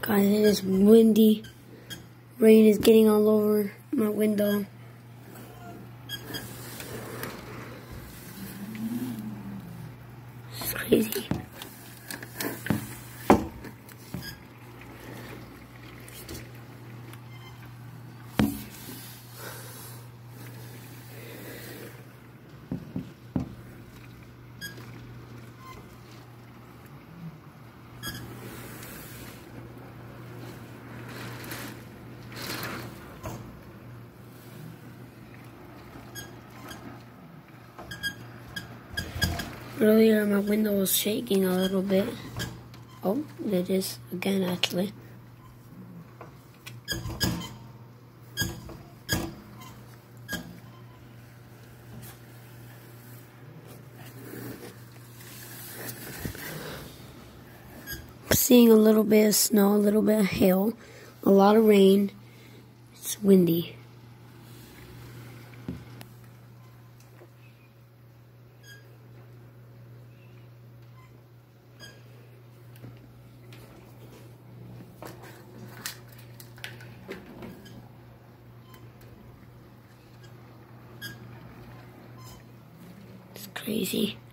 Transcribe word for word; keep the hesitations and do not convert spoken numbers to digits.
Guys, it is windy. Rain is getting all over my window. It's crazy. Earlier, my window was shaking a little bit. Oh, it is again, actually. Seeing a little bit of snow, a little bit of hail, a lot of rain. It's windy. It's crazy.